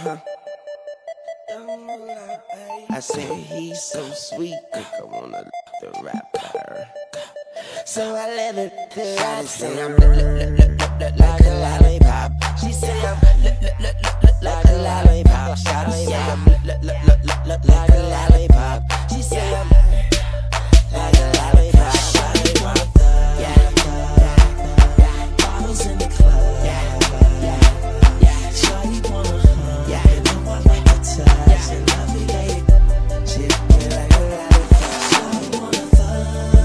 I said he's so sweet, think I wanna the rapper. So I let her ride. Say I'm like a lollipop. She say I'm like a lollipop. Shawty say I'm like a lollipop. She say I'm like a lollipop. Yeah, bottles in the club. Yeah, shawty wanna hug. Yeah, you know I like to touch and love you, lady. She feel like a lollipop. Shawty wanna fuck.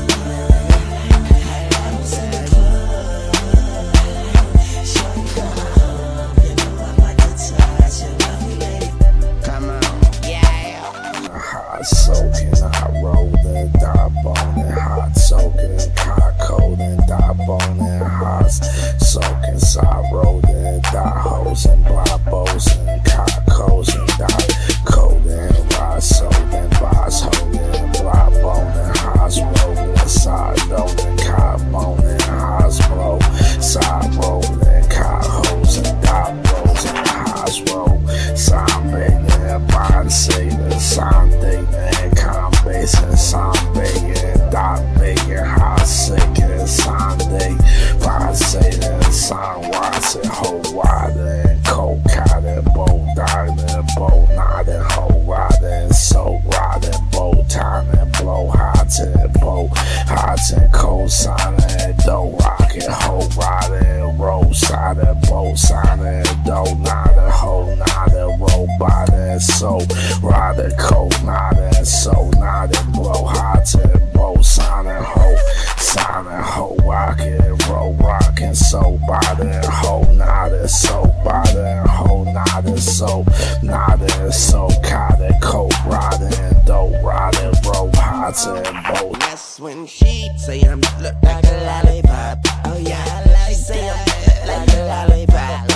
Bottles in the club. Shawty wanna hug. You know I like to touch and love you, lady. Come on, yeah. Hot soaking, hot rolling, dot boning, hot soaking, hot coating, dot boning, hot soaking, side rolling, dot hosing, block bossing, cock coasting, dot coating, rod soaking, boss holding, block boning, hot rolling, side rolling, cock boning, hot blow, side rolling, cock hosing, dot rolling, hot roll, side banging, bond saving, side dating, combination, side banging, dot banging, hot sinking, Sunday, bond saving, side watching, whole riding, cold cotton, bow diving, bow nodding, whole riding, so riding, bow timing, blow hot and bow hot and cold signing, dough rocking, whole riding, roll siding, bow signing, dough nodding, whole nodding, robot and so riding, cold nodding, so nodding, blow hot and bow signing, whole rocking, roll rocking, so body, whole nodding, so body, whole nodding, so nodding, so cotton, cold riding, dough riding, roll hot and bow. That's when she say I'm look like a lollipop. Oh yeah, I like say I'm like a lollipop.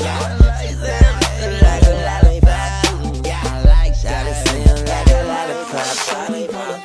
Like a lollipop. Yeah, I like shawty say I'm like a lollipop. Shawty wanna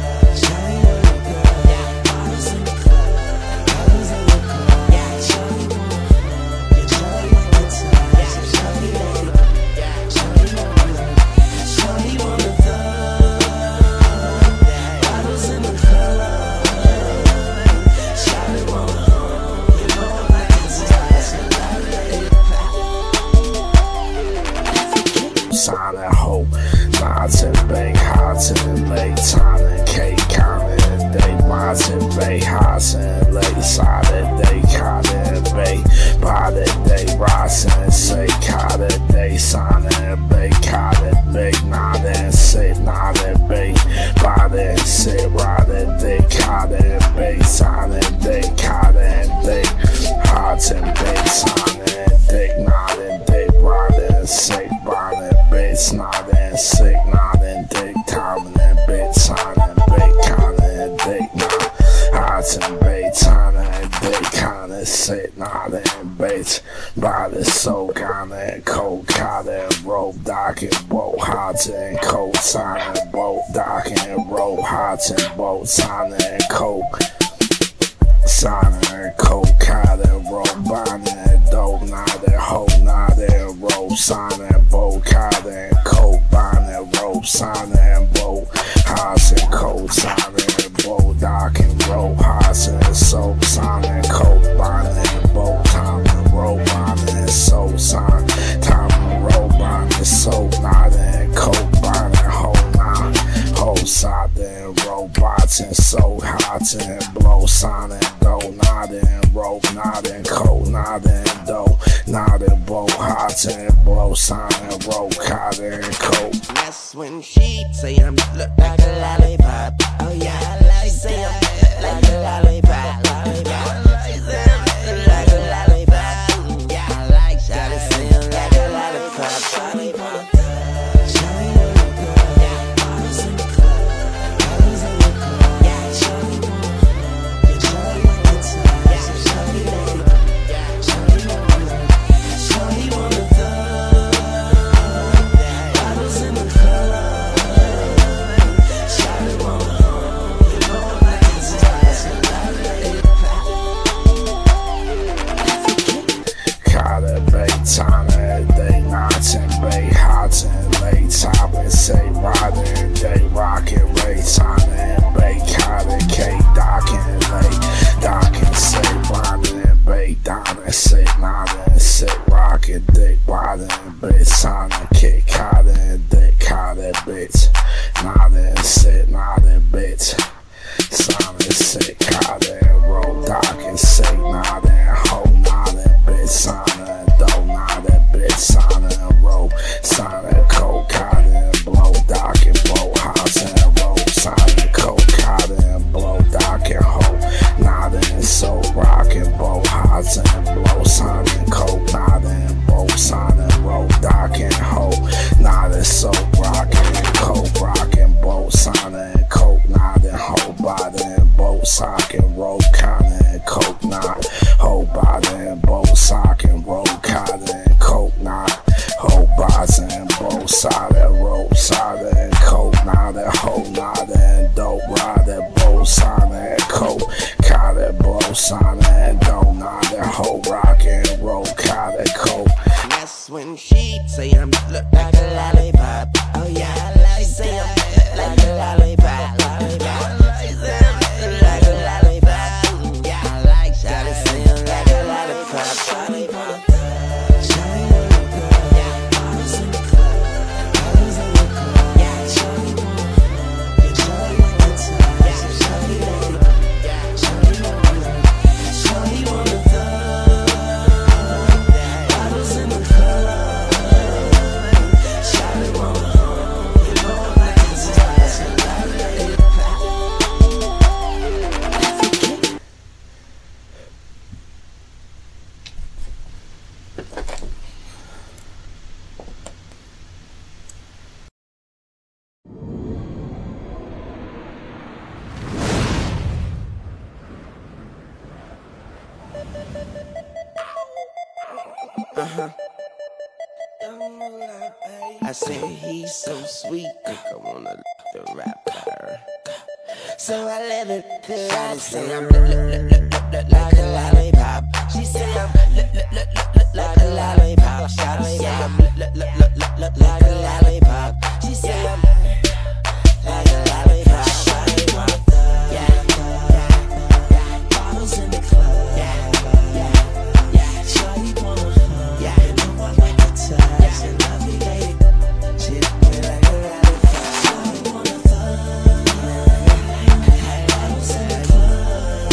sign and hope, nods and bake, hot and late, time and cake, counting day, mods and bake, hot and late, side and day, cotton and bake, by the day, rise and say, cotton day, sign and bake, cotton bake, nod and sit, nod and bake, by the sit, ride and day, cotton and bake, sign and day, cotton and day, hot and bake, sign and day, nod and day, ride and say, bonnet. Bitch, not and sick, not and dick, time and bitch, sign and bake, kinda and dick, not hot and bait, time and dick, kinda sick, not and bitch, body so kinda and cold, kinda and rope, dock and boat, hot and cold, sign and boat, dock and rope, hot and boat, sign and cold. Sign and cold, kinda rope, bonnet and dope, not and hoe, not and rope, sign and boat, kinda and cold, bonnet, rope, sign and boat, house and cold, sign and boat, dock and rope, house and soap, sign and cold, bonnet and boat, time and rope, bonnet and soap, sign, time and rope, bonnet, soap, not and cold, bonnet, hoe, not, hoe, side and robots and so hot and blow, sign and dough, not and rope, not and cold, not and dough, not and bow, hot and blow, sign and rope, hot and cold. That's when she say I'm look like a lollipop. Oh yeah, I like say I'm like a lollipop. Yeah, I like say I'm like a lollipop. Yeah, I like shawty say I'm like a lollipop. Shawty wanna blow, sign and coke, caught it, blow, sign and dough, not that whole rock and roll, caught it, coke. That's when she say I'm look like a lollipop. Oh yeah, I like say I'm like a lollipop. She say I'm like a lollipop. Yeah, I like Shawty say I'm like a lollipop. Shawty wanna thug, Shawty wanna thug. Yeah, bottles in the club, bottles in the club. Yeah, Shawty wanna thug, Shawty wanna thug. Yeah, Shawty wanna thug, yeah, Shawty wanna thug. Shawty wanna thug, bottles in the club. Shawty wanna thug, you know I like it so I said he's so sweet, think I wanna the rapper. So I let her Shawty say I'm like a lollipop. She say I'm like a lollipop. Shawty say I'm like a lollipop. She say I'm like a lollipop. Shawty wanna thug, yeah, bottles in the club, yeah, Shawty wanna hug, yeah, you know I like to touch, yeah, love me lady, she feel like a lollipop. Shawty wanna thug, bottles in the club,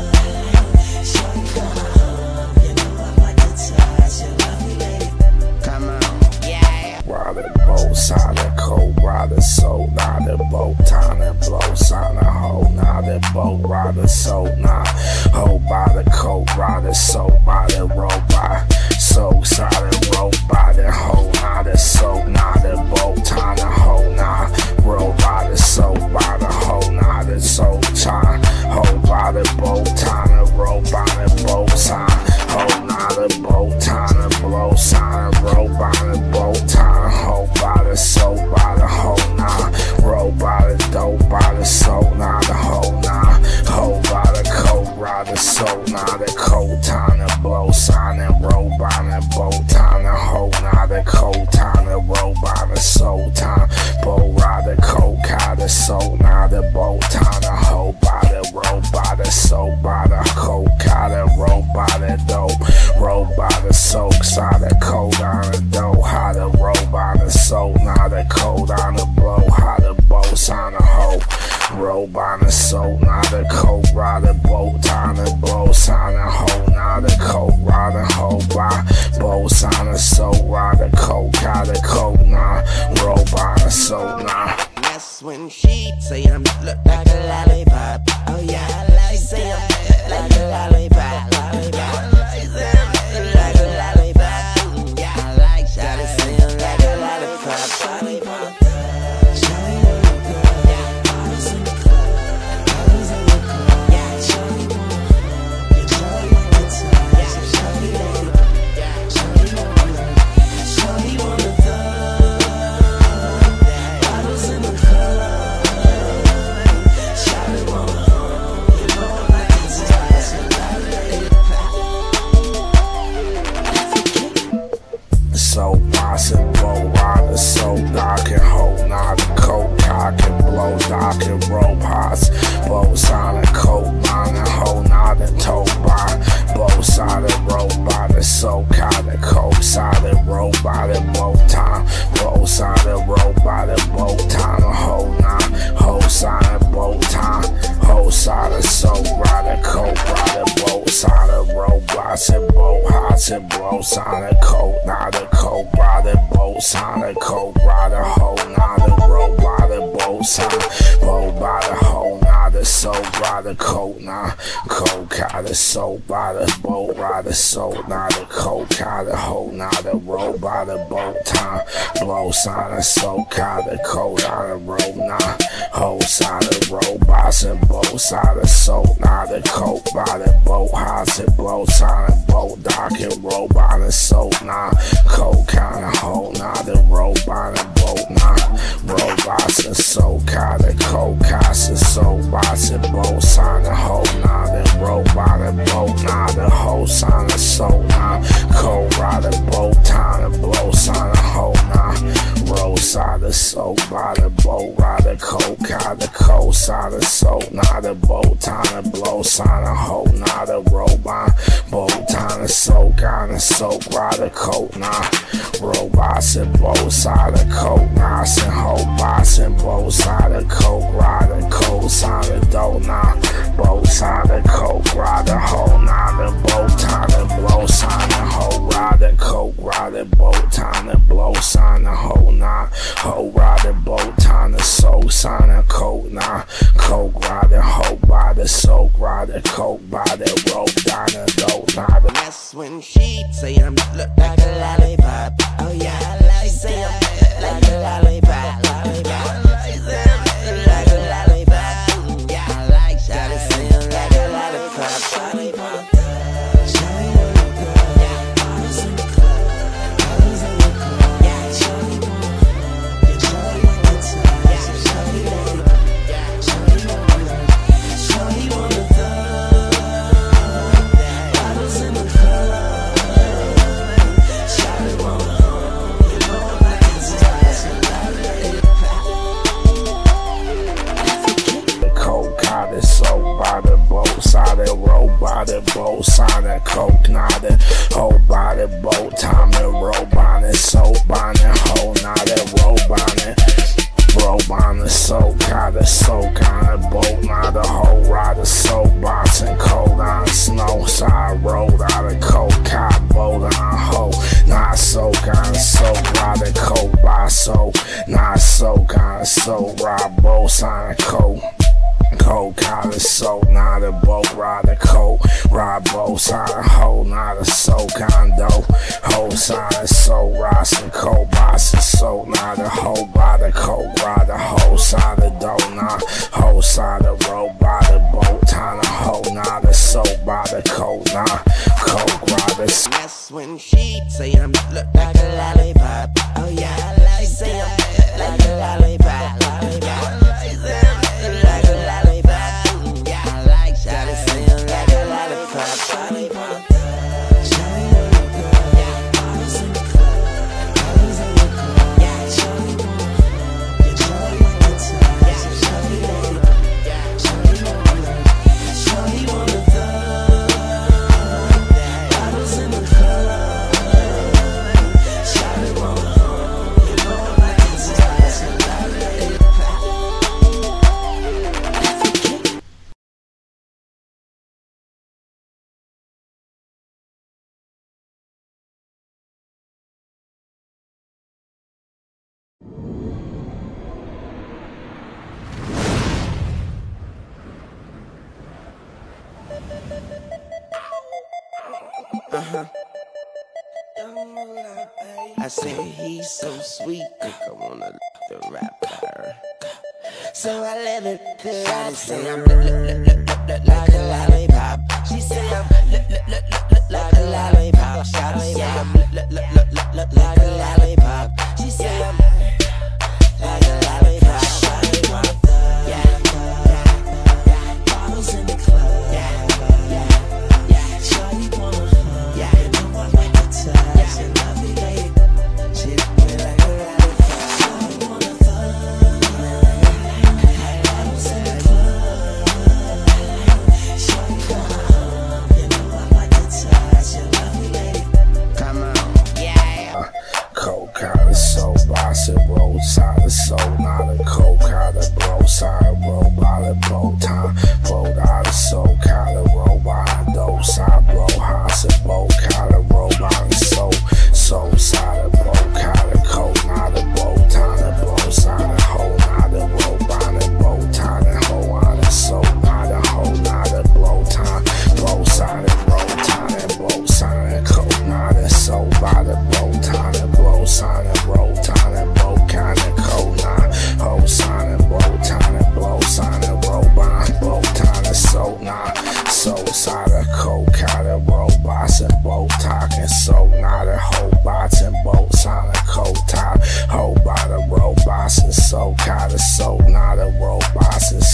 Shawty wanna hug, you know I like to touch, yeah, love me lady. Come on, yeah. Ride boat, sign a cold, ride a soul, not a boat, time and blow, sign a hoe, not a boat, ride a soul, not hold by the coat, ride a soul, by the robot, soul, side and roll by the hoe, not a soul, not a boat, time a hoe, not roll by the soul, by the hoe, not a soul, time, hold by the boat, time and roll by the boat, sign, hold not a boat, time and blow, sign, roll by the boat, time, hold by the soul, by the hoe, nah, roll by the dope, by the soul, nah, the hoe, nah, hold by the coat, ride the soul, nah, the coat, time to blow, sign and roll by the boat, time to hold, nah, the coat, time to roll by the soul, time, bow, ride the coat, car the soul, nah, the boat, time to hold by the roll by the soul, by the coat, car the roll by the dope, roll by the soak, side the coat on the dough, how to roll by the soul, nah, the coat on the blow, how the bow, sign the hoe, roll by the soul, nah, the coat, ride the boat, time to blow, sign the hoe, nah, the coat, ride the hoe, by bow, sign the soul, ride the coat, car the coat, nah, roll by the soul, nah. That's when she say I'm look like a lollipop. Oh yeah, I like say I'm like a lollipop. She say I'm like a lollipop. Yeah, I like Shawty say I'm like a lollipop. Shawty wanna thug, Shawty wanna thug. Yeah, bottles in the club, bottles in the club. Yeah, Shawty wanna hug, yeah, Shawty wanna touch, yeah, Shawty wanna hug, yeah, Shawty wanna hug, Shawty wanna thug. Bottles in the club, Shawty wanna hug, you know I like to touch, So possible, ride so dark and hold, not a coat, cock and blow, dark and roll pots, bows on a coat, line and hold, not a toe bar, bows on a roll by the soul, caught a coat, side and roll by the bow time, bows on a roll by the bow time, a hold not, hold side and bow time, hold side of soul, ride a coat, ride a bow, side of roll, blocks and bow, hots and blow, sign a coat, not a coat, ride a bow, sign a coat, ride a hoe, not a roll, by the bow, sign, bow by the hoe, not a soul, ride a coat, nah, coat, got a soul, by the boat, ride a soul, not a coat, got a hoe, not a roll, by the boat, time, blow, sign a soul, got a coat, on a roll, nah, hoe, side a roll, boss and bow, side a soul, not a coat, by the boat, house and blow, sign a boat, dock and roll, by the soul, nah, coat, kind of hoe, not a roll, by the boat, nah, roll, boss and soul, got a coat, cast a soul, boxing, boat, sign the whole nah, then roll by the boat, nah, the whole sign the soul, nah, cold rider, boat, time to blow, sign the whole nah, roadside the soul, by the boat, rider, cold, car, the cold side of soul, nah, the boat, time to blow, sign the whole nah, the robot, boat, time to soul, kind of soak, rider, coat, nah, robots and both side of coat, nah, and whole box and both side of coat, rider, cold side of dough, nah, both side of coat, rider, whole nah, the boat, time to blow, sign the whole rider, coat, rider, boat, time to blow, sign the whole nah, whole rider, boat, time to soak, sign the coat, nah, coke, rider, whole by the soak, rider, coke, by the rope, down the dough, nah, the That's when she say I'm look like a lollipop. Oh yeah, I like say I'm like a lollipop, lollipop. Like a lollipop. Yeah, I like shawty say I'm like a lollipop, lollipop. By the boat, sign the coke, not the whole by the boat, time to roll on it, soap on it, whole not a rope on it, rope on the soap, got the soak on the boat, not the whole rider, soap box and cold on snow, side road out of coke, cop boat on hole, not soak on soap, rider coke by soap, not soak on soap, ride boats on a coke. Cold collar soap, not a boat, ride a coat, ride boats on a hole, not a soap condo, whole sign of soap, rise and cold, box and soap, not a whole by the coat, ride a whole side of dough, not whole side of road by the boat, time a hole, not a soap by the coat, not coke, ride a That's when she say I'm look like a lollipop. Oh yeah, I like say I'm like a lollipop, lollipop. Like a lollipop. Yeah, I like shawty say I'm like a lollipop, lollipop. I said he's so sweet, think I wanna the rapper. So I let her shawty say I'm like a lollipop. She say I'm like a lollipop. Shawty say I'm like a lollipop. She say I'm like a lollipop. Yeah. Bottles in the club. Yeah. Shawty wanna hug. Yeah. You know I like to touch and love you, baby. She me like a lollipop. Shawty wanna hug. Bottles in the club. Shawty wanna hug. You know I like to touch and love you, baby. Come on. Yeah. cold collar soap, box and roadside of soap.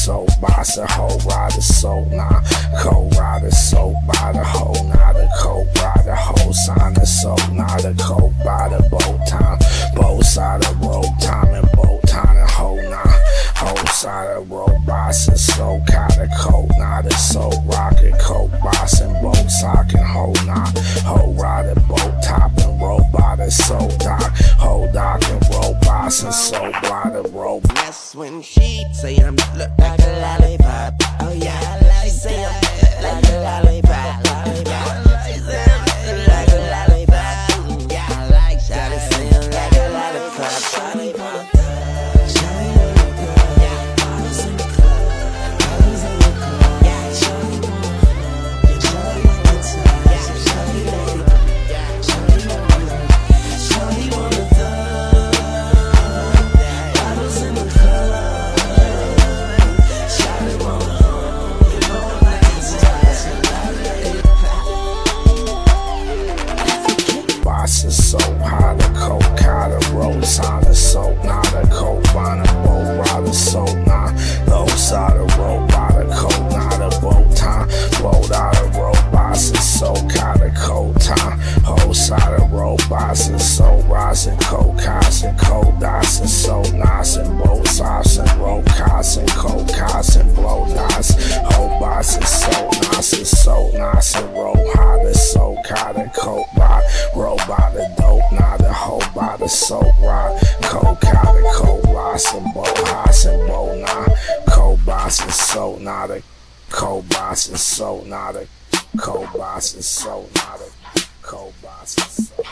soul boss, a whole rider, soul nah. Cold rider, soul by the whole, not a cold rider, whole sign of soul, not a cold by the boat time. Both side of road time and boat time, and whole nah. Whole side of road boss and soul, kinda cold, not a soul rocket, cold boss and boat sock and whole nah. Whole rider, boat top and robot and soul dock. Whole dock and robots and soul blind and robot. That's when she say I'm look like a lollipop. Oh yeah, I like say I'm like a lollipop. Like a lollipop. Yeah, I like shawty say I'm like a lollipop. So high, the coke, how the road sign of soap, not a coke, find a boat, ride a soap, nah. Low side of road, by the coke, not a boat time. Blowed out of robots and soak, out of cold time. Whole side of robots and soap, rising coke, cots and cold dots and so nice and both sides and road cots and cold cots and blow dots. Whole bots and so nice and roll high, the soap, cot and coke bot, robot the dope, not a whole by the soap rock. Cold cow and cold loss and bow house and bow nah. Cold boss and so not a cold boss and so not a cold boss and so not a cold boss and so.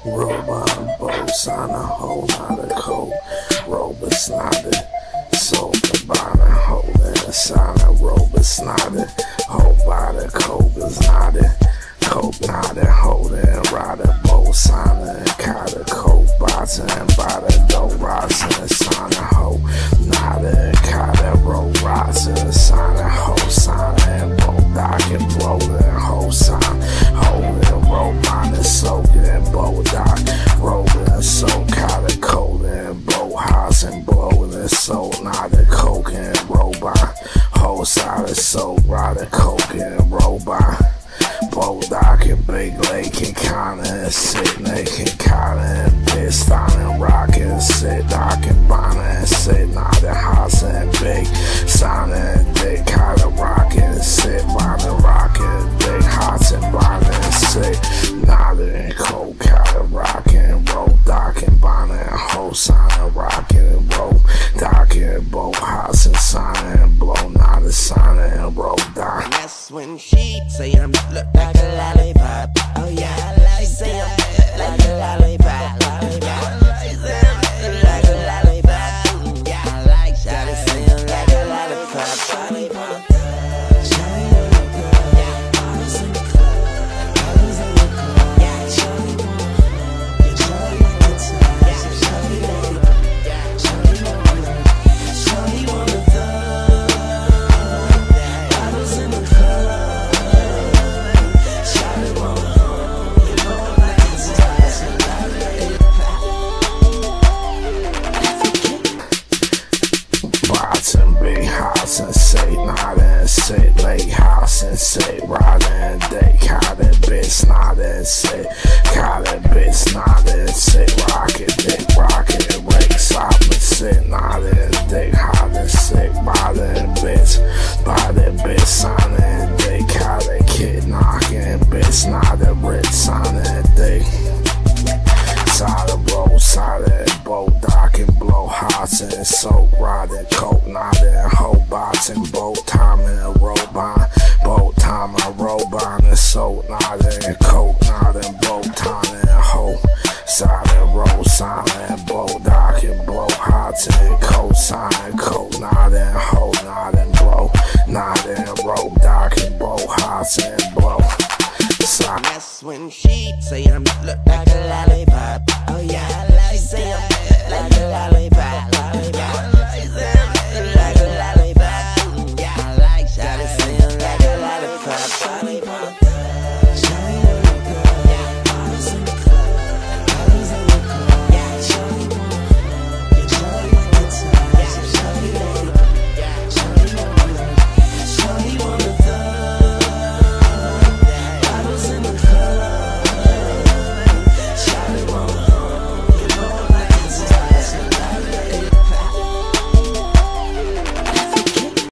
Robot and bow sign a whole not a cold. Robots not a so cabana holding a sign a robot's not a whole by the cold is not a cold not a holding rider bow sign and kind of cold bots and by the dough rocks and a sign of hoe. Not a kind of road rocks and a sign of hoe sign and bow dock and blow the whole sign. Holding road mine and soaking and bow dock. Rolling and so kind of cold and bow house and blowing and so not a coke and robot. Whole side of soap, rider coke and robot. Bow dock and big lake and kinda and sit naked kinda and pissed on and rock and sit dock and bonnet and sit not a house and big sign and dick kinda rock and sit bonnet rock and big hots and bonnet and sit not and cold kinda rock and roll dock and bonnet and whole sign and rock and roll dock and bow house and sign and blow not a sign and roll dock. That's when she say I'm look like a lollipop. Oh yeah, I like say I'm like a lollipop. Like a lollipop. Yeah, I like shawty say I'm like a lollipop. And big house and say not and say lake house and say ride and day caught it bitch not and say caught it bitch not and say rocket dick rocket and wake stop and say not and dick hot and sick by the bitch sign and day caught it kid knocking bitch not a rich sign and day side of road side of bow dock and blow hots and soap riding coke nodding whole bots and boat time and robot boat time and robot and soap nodding and coke nodding boat time and whole side of road sign and bow dock and blow hots and coke sign and coke nodding whole nodding blow nodding road dock and blow hots and blow. That's when she say I'm look like a lollipop. Oh yeah, I like say I'm like a lollipop.